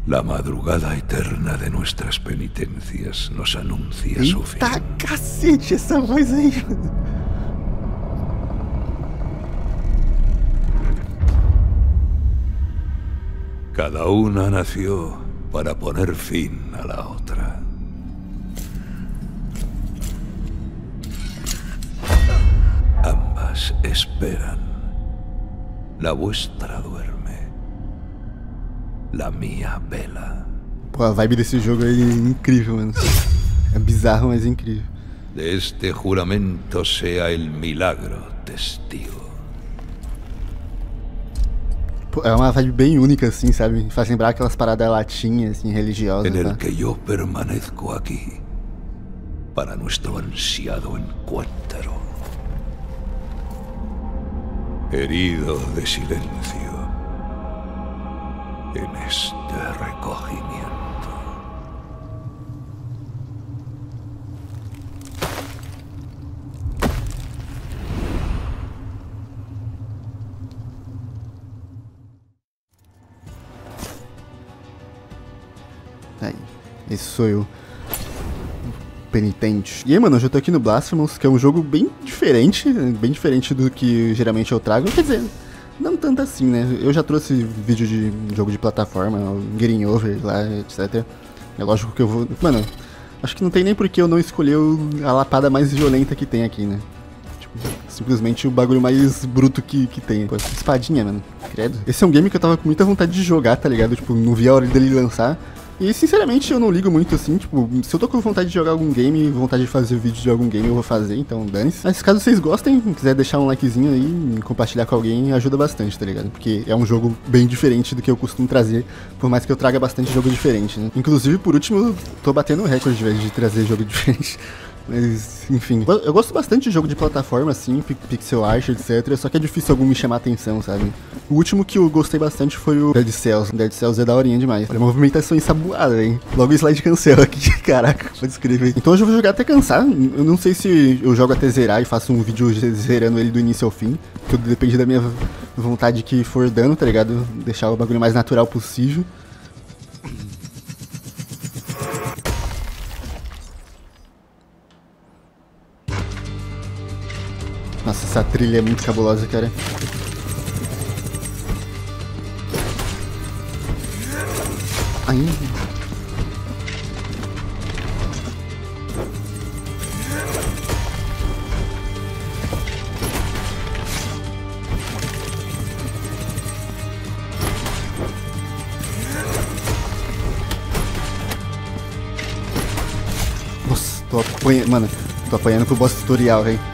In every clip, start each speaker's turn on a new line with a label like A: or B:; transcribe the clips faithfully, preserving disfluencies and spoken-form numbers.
A: La madrugada eterna de nuestras penitencias nos anuncia su fin.
B: Eita cacete, essa voz aí, mano.
A: Cada una nació para poner fin a la otra. Ambas esperan. La vuestra duerme. La mía vela.
B: Pô, a vibe desse jogo aí é incrível, mano. É bizarro, mas é incrível.
A: De este juramento sea el milagro testigo.
B: Pô, é uma vibe bem única, assim, sabe? Faz lembrar aquelas paradas latinhas, assim, religiosas.
A: En el
B: tá?
A: que yo permanezco aquí para nuestro ansiado encuentro. Herido de silencio en este recogimiento.
B: Aí, esse sou eu. Penitente. E aí, mano, eu já tô aqui no Blasphemous, que é um jogo bem diferente, bem diferente do que geralmente eu trago. Quer dizer, não tanto assim, né? Eu já trouxe vídeo de jogo de plataforma, Getting Over lá, etcétera. É lógico que eu vou... Mano, acho que não tem nem por que eu não escolher a lapada mais violenta que tem aqui, né? Tipo, simplesmente o bagulho mais bruto que, que tem. Pô, espadinha, mano. Credo. Esse é um game que eu tava com muita vontade de jogar, tá ligado? Tipo, não vi a hora dele lançar. E sinceramente eu não ligo muito assim, tipo, se eu tô com vontade de jogar algum game, vontade de fazer vídeo de algum game, eu vou fazer, então dane-se. Mas caso vocês gostem, quiser deixar um likezinho aí, compartilhar com alguém, ajuda bastante, tá ligado? Porque é um jogo bem diferente do que eu costumo trazer, por mais que eu traga bastante jogo diferente, né? Inclusive, por último, eu tô batendo o recorde, velho, de trazer jogo diferente. Mas, enfim. Eu gosto bastante de jogo de plataforma, assim, pixel art, etcétera. Só que é difícil algum me chamar a atenção, sabe? O último que eu gostei bastante foi o Dead Cells. Dead Cells é daorinha demais. Olha, movimentação ensaboada, hein? Logo o slide cancela aqui. Caraca, pode escrever. Então hoje eu vou jogar até cansar. Eu não sei se eu jogo até zerar e faço um vídeo zerando ele do início ao fim. Tudo depende da minha vontade que for dando, tá ligado? Deixar o bagulho mais natural possível. Nossa, essa trilha é muito cabulosa, cara. Ai. Nossa, tô apanhando, mano, tô apanhando pro boss tutorial, velho.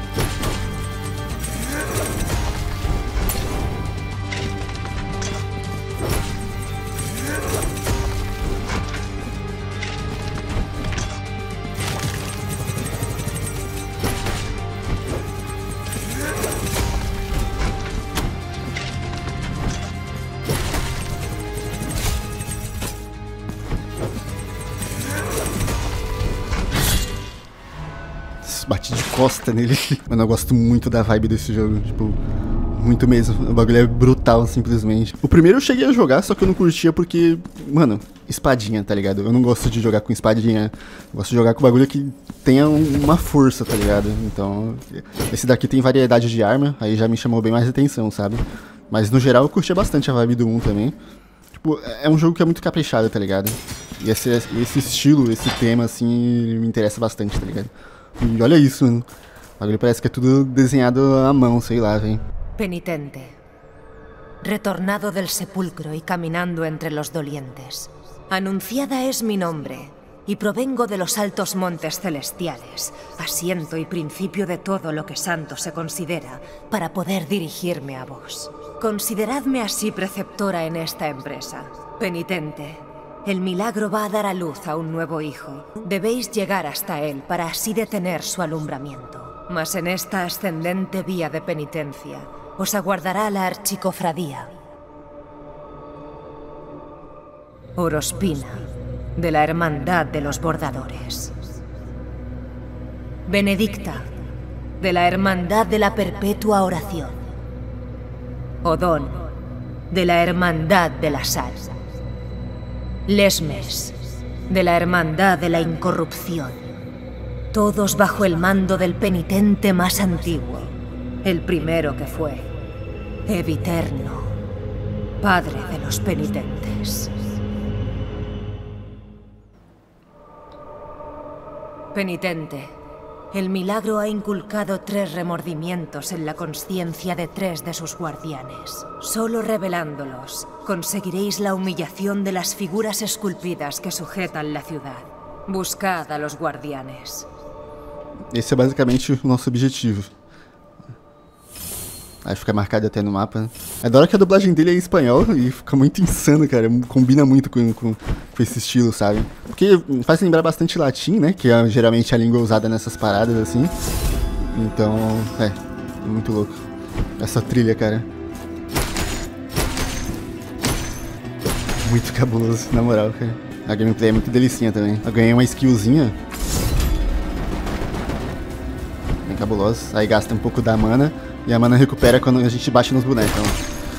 B: Bati de costa nele. Mano, eu gosto muito da vibe desse jogo, tipo, muito mesmo. O bagulho é brutal, simplesmente. O primeiro eu cheguei a jogar, só que eu não curtia porque, mano, espadinha, tá ligado? Eu não gosto de jogar com espadinha. Eu gosto de jogar com bagulho que tenha uma força, tá ligado? Então, esse daqui tem variedade de arma, aí já me chamou bem mais atenção, sabe? Mas no geral eu curtia bastante a vibe do um também. Tipo, é um jogo que é muito caprichado, tá ligado? E esse, esse estilo, esse tema, assim, me interessa bastante, tá ligado? E olha isso, mano. O bagulho parece que é tudo desenhado à mão, sei lá, velho.
C: Penitente. Retornado del sepulcro y caminando entre los dolientes. Anunciada es mi nombre, y provengo de los altos montes celestiales, asiento y principio de todo lo que santo se considera, para poder dirigirme a vos. Consideradme así preceptora en esta empresa. Penitente. El milagro va a dar a luz a un nuevo hijo. Debéis llegar hasta él para así detener su alumbramiento. Mas en esta ascendente vía de penitencia os aguardará la archicofradía. Orospina, de la Hermandad de los Bordadores. Benedicta, de la Hermandad de la Perpetua Oración. Odón, de la Hermandad de la Sal. Lesmes, de la Hermandad de la Incorrupción. Todos bajo el mando del penitente más antiguo, el primero que fue, Eviterno, padre de los penitentes. Penitente, el milagro ha inculcado tres remordimientos en la conciencia de tres de sus guardianes. Solo revelándolos, conseguiréis la humillación de las figuras esculpidas que sujetan la ciudad. Buscad a los guardianes.
B: Esse é basicamente o nosso objetivo. Aí fica marcado até no mapa, né? É da hora que a dublagem dele é em espanhol e fica muito insano, cara. Combina muito com, com, com esse estilo, sabe? Porque faz lembrar bastante latim, né? Que é geralmente a língua usada nessas paradas, assim. Então, é, é muito louco. Essa trilha, cara. Muito cabuloso, na moral, cara. A gameplay é muito delicinha também. Eu ganhei uma skillzinha. Bem cabulosa. Aí gasta um pouco da mana. E a mana recupera quando a gente bate nos bonecos. Então.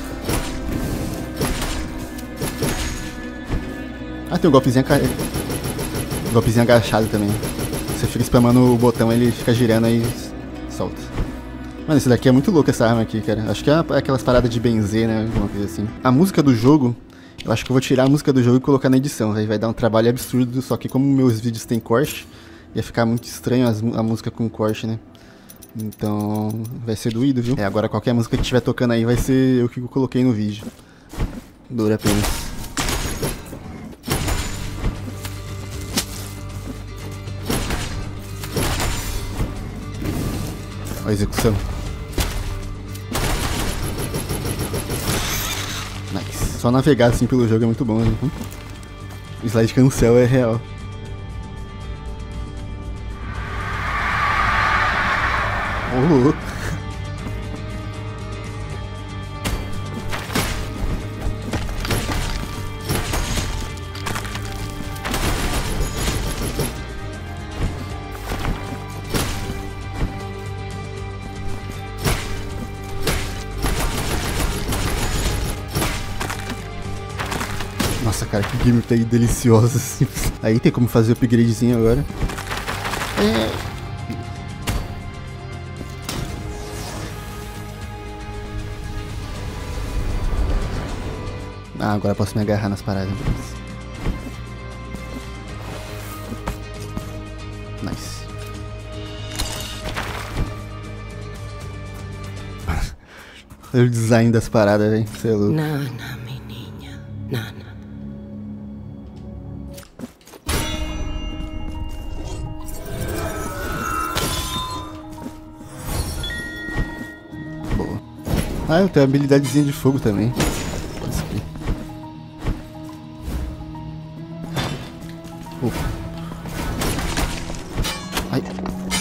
B: Ah, tem um golpezinho, ca... golpezinho agachado também. Você fica spamando o botão, ele fica girando e solta. Mano, esse daqui é muito louco, essa arma aqui, cara. Acho que é aquelas paradas de benzer, né? Alguma coisa assim. A música do jogo, eu acho que eu vou tirar a música do jogo e colocar na edição. Aí vai dar um trabalho absurdo, só que como meus vídeos tem corte, ia ficar muito estranho as, a música com corte, né? Então, vai ser doído, viu? É, agora qualquer música que estiver tocando aí vai ser o que eu coloquei no vídeo. Dura apenas. Olha a execução. Nice. Só navegar assim pelo jogo é muito bom, né? O slide cancel é real. Oh. Nossa, cara, que gameplay deliciosa assim. Aí tem como fazer o upgradezinho agora. É. Ah, agora eu posso me agarrar nas paradas. Nice. Olha o design das paradas, velho. Você é louco.
C: Nana, menina. Nana.
B: Boa. Ah, eu tenho habilidadezinha de fogo também. Ai.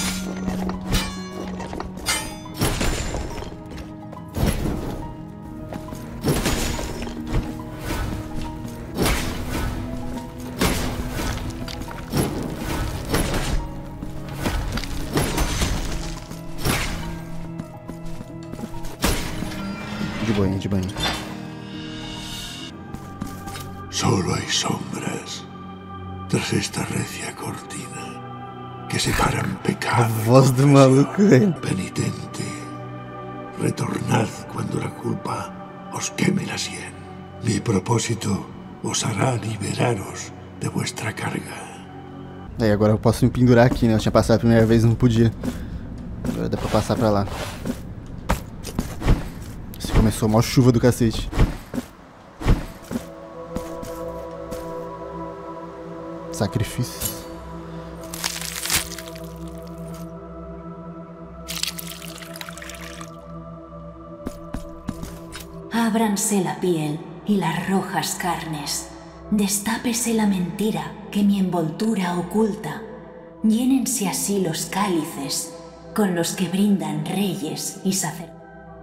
B: De banho, de banho.
D: Solo hay sombras tras esta recia cortina que separan pecado.
B: A voz do maluco, velho.
D: Penitente, retornad cuando la culpa os queme la sien. Mi propósito os hará liberaros de vuestra carga.
B: Aí agora eu posso me pendurar aqui, né? Eu tinha passado a primeira vez e não podia. Agora dá pra passar pra lá. Se começou a maior chuva do cacete. Sacrifício.
E: Ábranse la piel y las rojas carnes. Destápese la mentira que mi envoltura oculta. Llénense así los cálices con los que brindan reyes y sacerdotes.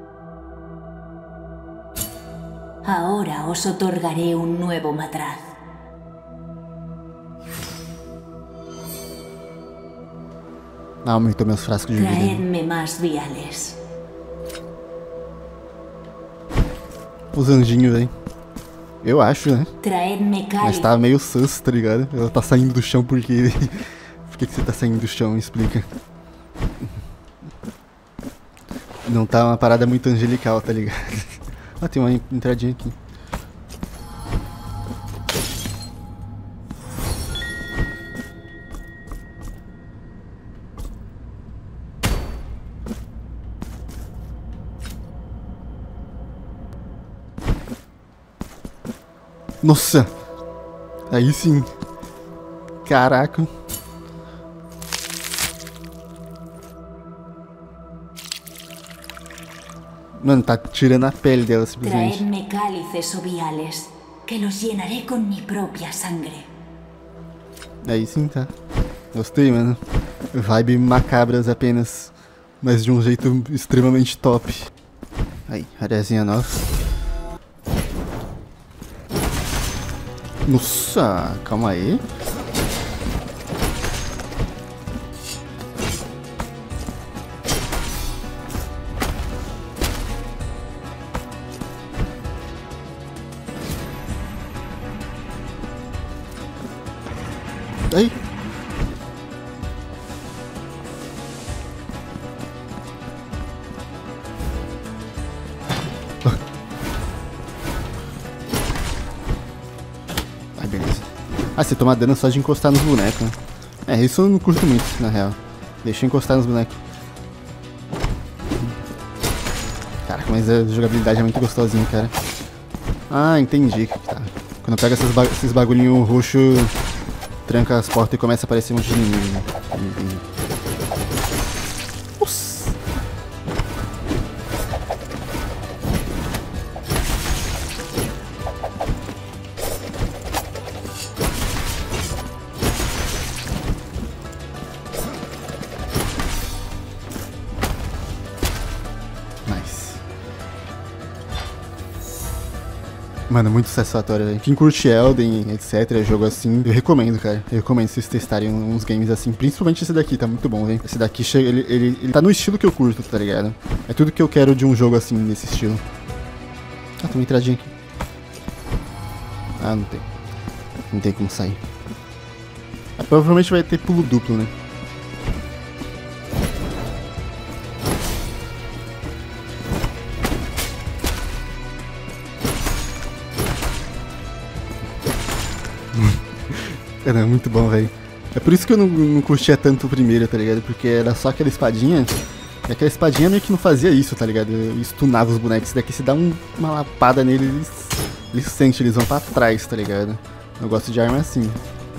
E: Ahora os otorgaré un nuevo matraz.
B: Ah, aumentou meus frascos de vida.
E: Traedme más viales.
B: Os anjinhos, velho. Eu acho, né?
E: Traedme
B: Mas
E: cáliz.
B: tá meio sus, tá ligado? Ela tá saindo do chão porque... Por que, que você tá saindo do chão? Me explica. Não tá uma parada muito angelical, tá ligado? Ah, tem uma entradinha aqui. Nossa! Aí sim. Caraca. Mano, tá tirando a pele dela simplesmente.
E: Traedme cálices o viales, que los llenaré con mi propia sangre.
B: Aí sim, tá. Gostei, mano. Vibe macabras apenas. Mas de um jeito extremamente top. Aí, areazinha nova. Nossa, calma aí. Aí. Ai, beleza. Ah, você toma dano só de encostar nos bonecos, né? É, isso eu não curto muito, na real. Deixa eu encostar nos bonecos. Caraca, mas a jogabilidade é muito gostosinha, cara. Ah, entendi. Tá. Quando pega esses, ba esses bagulhinhos roxo, tranca as portas e começa a aparecer um monte de inimigo. Né? Entendi. Nossa. Mano, muito satisfatório, velho. Quem curte Elden, etcétera, jogo assim, eu recomendo, cara. Eu recomendo vocês testarem uns games assim. Principalmente esse daqui, tá muito bom, velho. Esse daqui, chega, ele, ele, ele tá no estilo que eu curto, tá ligado? É tudo que eu quero de um jogo assim, nesse estilo. Ah, tem uma entradinha aqui. Ah, não tem. Não tem como sair. Ah, provavelmente vai ter pulo duplo, né? Cara, é muito bom, velho. É por isso que eu não, não curtia tanto o primeiro, tá ligado? Porque era só aquela espadinha. E aquela espadinha meio que não fazia isso, tá ligado? Eu stunava os bonecos. Esse daqui, se dá um, uma lapada nele, eles, eles sentem, eles vão pra trás, tá ligado? Eu gosto de arma assim.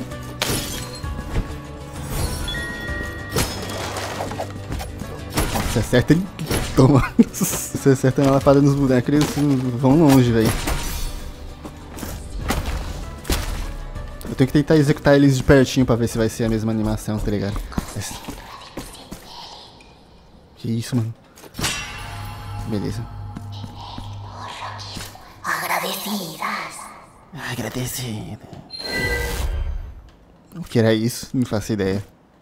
B: Se acerta, ele toma. Se acerta uma lapada nos bonecos, eles vão longe, velho. Eu tenho que tentar executar eles de pertinho pra ver se vai ser a mesma animação, tá ligado? Que isso, mano? Beleza.
E: Agradecidas.
B: Agradecida. O que era isso? Não faço ideia.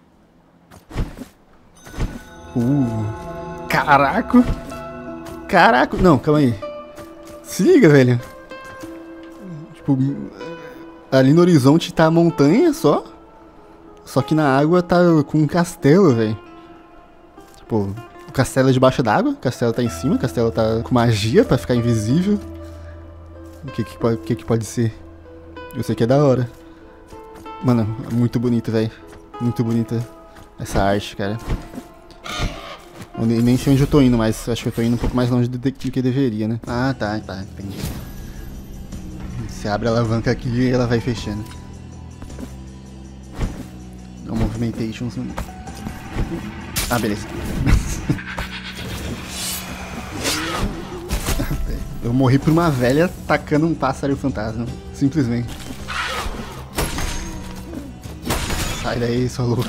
B: Uh. Caraca! Caraca! Não, calma aí. Se liga, velho. Tipo, ali no horizonte tá a montanha só. Só que na água tá com um castelo, velho. Tipo, o castelo é debaixo d'água, o castelo tá em cima, o castelo tá com magia pra ficar invisível. O que que pode, o que que pode ser? Eu sei que é da hora. Mano, é muito bonito, velho. Muito bonita essa arte, cara. Eu nem sei onde eu tô indo, mas acho que eu tô indo um pouco mais longe do, do que deveria, né? Ah, tá, tá, entendi. Você abre a alavanca aqui e ela vai fechando. Dá um movimentation. Ah, beleza. Eu morri por uma velha tacando um pássaro fantasma. Simplesmente. Sai daí, sua louca.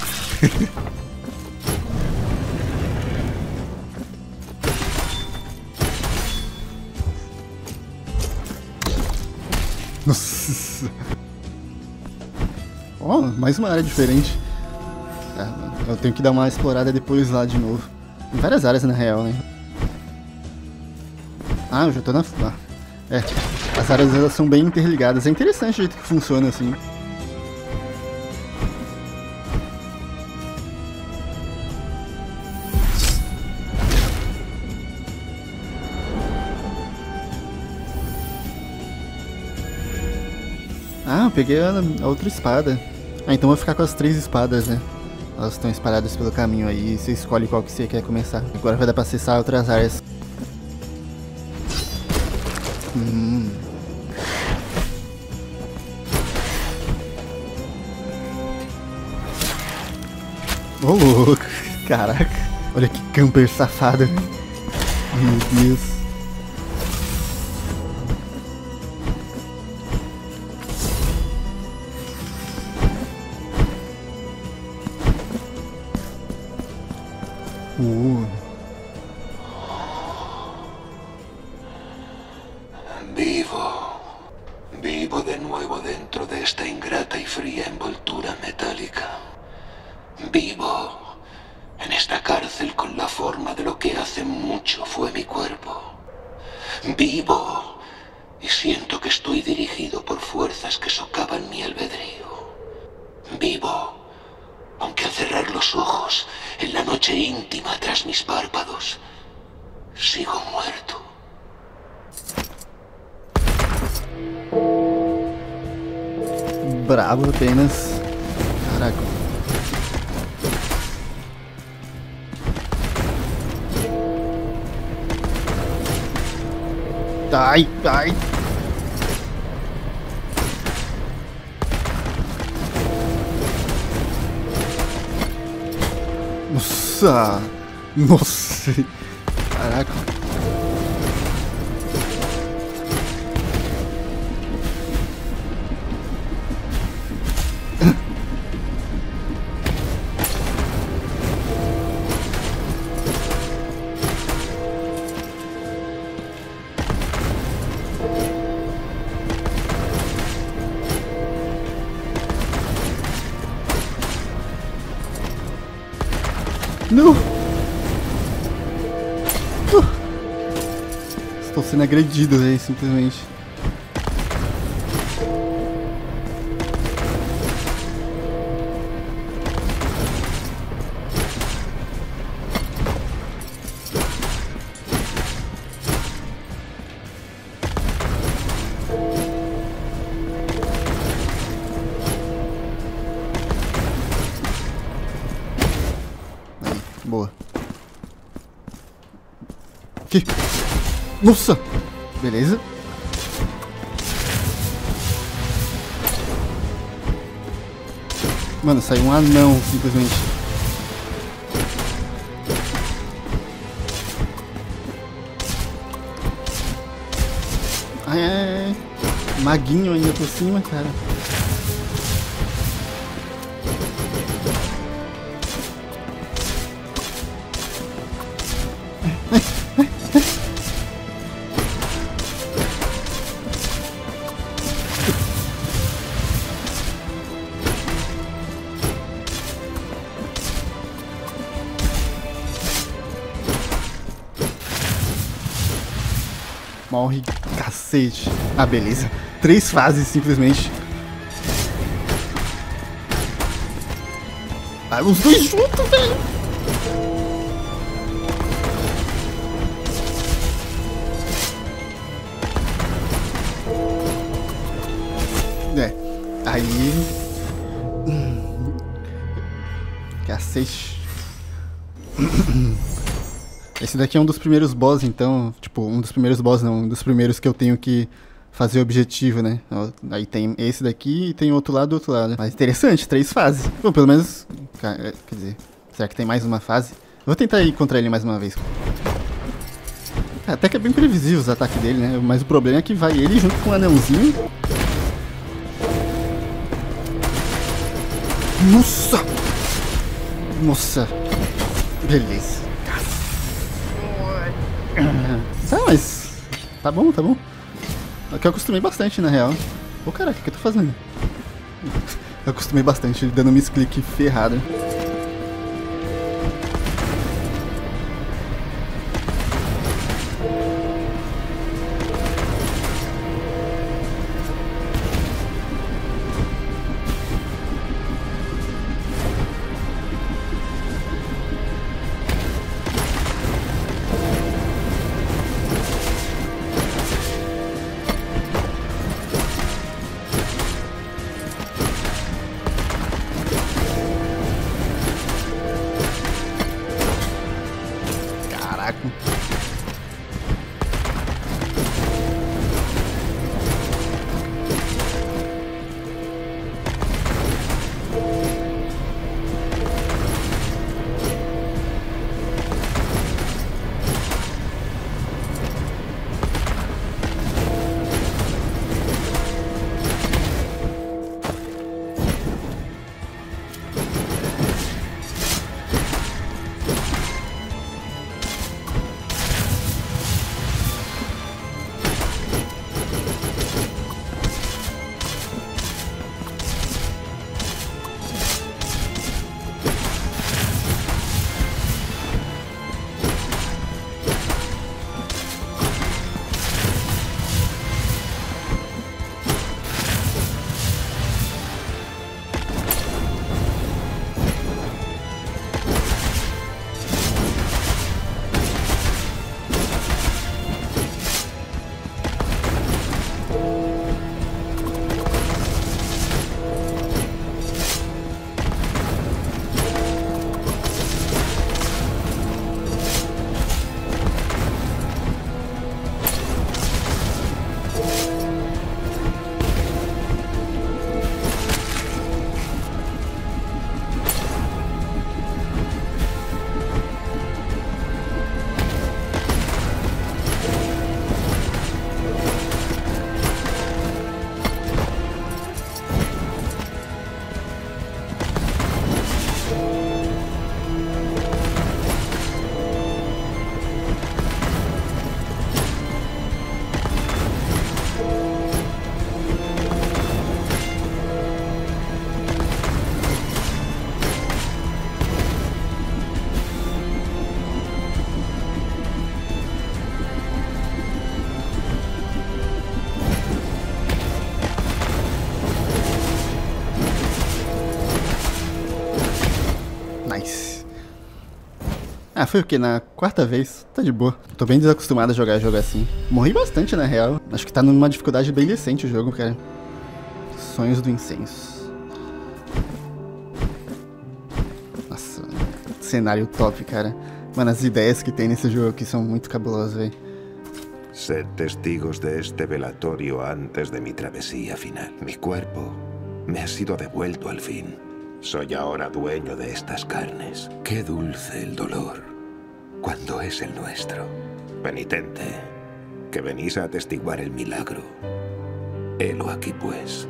B: Nossa. Ó, oh, mais uma área diferente. É, eu tenho que dar uma explorada depois lá de novo. Tem várias áreas na real, né? Ah, eu já tô na... Ah, é. As áreas elas são bem interligadas. É interessante o jeito que funciona assim. Ah, eu peguei a, a outra espada. Ah, então eu vou ficar com as três espadas, né? Elas estão espalhadas pelo caminho aí. Você escolhe qual que você quer começar. Agora vai dar pra acessar outras áreas. Hum. Ô, louco. Caraca. Olha que camper safado. Meu Deus. Uh.
A: Vivo. Vivo de nuevo dentro de esta ingrata y fría envoltura metálica. Vivo en esta cárcel con la forma de lo que hace mucho fue mi cuerpo. Vivo y siento que estoy dirigido por fuerzas que socavan mi albedrío. Vivo, aunque al cerrar los ojos, en la noche íntima tras mis párpados, sigo muerto.
B: Bravo apenas. Caraca. Ai, ai. Nossa. Nossa. Caraca. Não! Uh. Estou sendo agredido aí, simplesmente. Boa. Que? Nossa! Beleza. Mano, saiu um anão, simplesmente. Ai, ai, ai. Maguinho ainda por cima, cara. Morre, cacete. Ah, beleza. Três fases, simplesmente. Ah, os dois juntos, velho. É. Aí... Cacete. Esse daqui é um dos primeiros boss, então, tipo, um dos primeiros boss não, um dos primeiros que eu tenho que fazer objetivo, né? Aí tem esse daqui e tem outro lado do outro lado. Mas interessante, três fases. Bom, pelo menos, quer dizer, será que tem mais uma fase? Vou tentar ir contra ele mais uma vez. Até que é bem previsível os ataques dele, né? Mas o problema é que vai ele junto com o anãozinho. Nossa! Nossa! Beleza. Tá, mas... Tá bom, tá bom. Aqui eu acostumei bastante, na real. Ô, caraca, o que eu tô fazendo? Eu acostumei bastante, dando um misclick ferrado. Ah, foi o que? Na quarta vez? Tá de boa. Tô bem desacostumado a jogar jogo assim. Morri bastante, na real. Acho que tá numa dificuldade bem decente o jogo, cara. Sonhos do Incenso. Nossa, cenário top, cara. Mano, as ideias que tem nesse jogo aqui são muito cabulosas, velho.
A: Sed testigos de este velatorio antes de mi travesía final. Mi cuerpo me ha sido devuelto al fin. Soy ahora dueño de estas carnes. Qué dulce el dolor cuando es el nuestro. Penitente, que venís a atestiguar el milagro. Helo aquí, pues.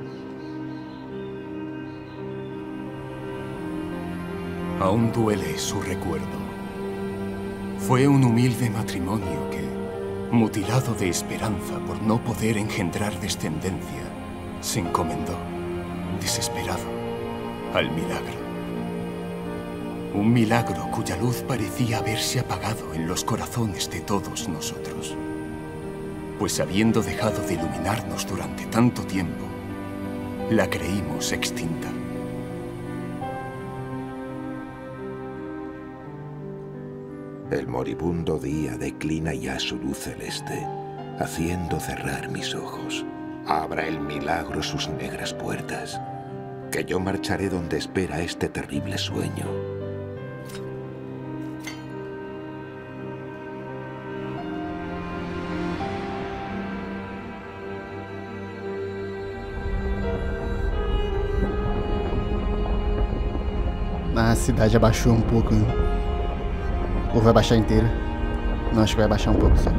F: Aún duele su recuerdo. Fue un humilde matrimonio que, mutilado de esperanza por no poder engendrar descendencia, se encomendó, desesperado, al milagro. Un milagro cuya luz parecía haberse apagado en los corazones de todos nosotros. Pues habiendo dejado de iluminarnos durante tanto tiempo, la creímos extinta.
A: El moribundo día declina ya su luz celeste, haciendo cerrar mis ojos. Abra el milagro sus negras puertas, que yo marcharé donde espera este terrible sueño.
B: A cidade abaixou um pouco, né? Ou vai baixar inteira? Não, acho que vai baixar um pouco só.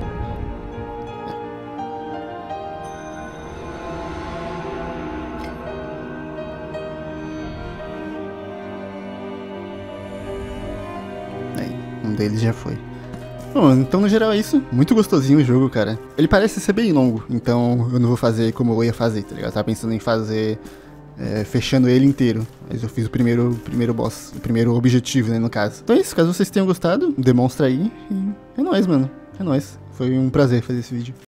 B: Aí, um deles já foi. Bom, então no geral é isso. Muito gostosinho o jogo, cara. Ele parece ser bem longo, então eu não vou fazer como eu ia fazer, tá ligado? Eu tava pensando em fazer... É, fechando ele inteiro. Mas eu fiz o primeiro, o primeiro boss, o primeiro objetivo, né, no caso. Então é isso, caso vocês tenham gostado, demonstra aí. E é nóis, mano. É nóis. Foi um prazer fazer esse vídeo.